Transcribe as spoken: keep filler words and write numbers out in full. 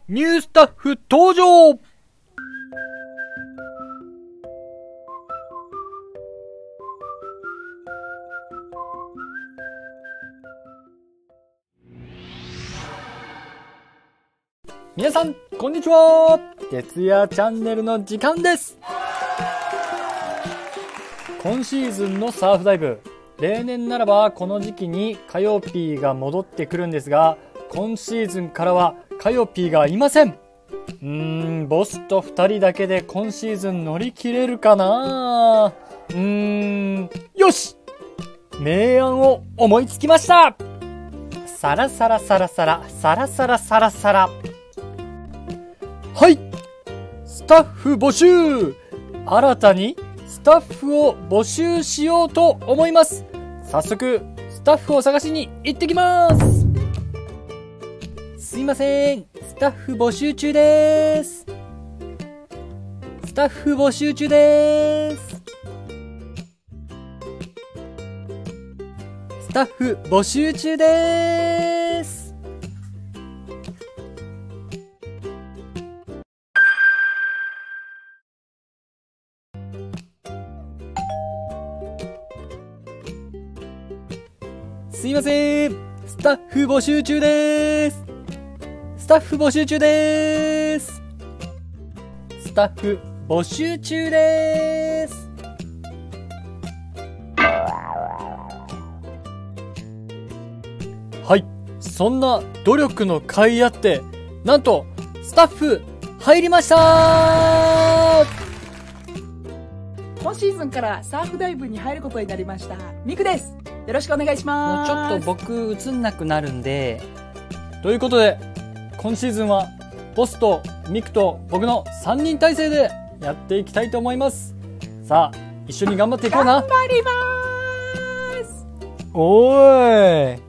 ニュースタッフ登場。皆さん、こんにちは。徹夜チャンネルの時間です。今シーズンのサーフダイブ、例年ならばこの時期にカヨピーが戻ってくるんですが、今シーズンからはカヨピーがいません。うーん、ボスとふたりだけで今シーズン乗り切れるかな。うーん、よし、明暗を思いつきました。サラサラサラサラサラサラサラサラ。はい、スタッフ募集。新たにスタッフを募集しようと思います。早速スタッフを探しに行ってきます。すいません、スタッフ募集中です。スタッフ募集中です。スタッフ募集中です。すいません、スタッフ募集中です。スタッフ募集中です。スタッフ募集中です。はい、そんな努力の甲斐あって、なんとスタッフ入りましたー。 今シーズンからサーフダイブに入ることになりましたミクです。よろしくお願いします。 ちょっと僕映んなくなるんで、ということで今シーズンはボスとミクと僕のさんにん体制でやっていきたいと思います。さあ、一緒に頑張っていこうな。 頑張ります。 おーい。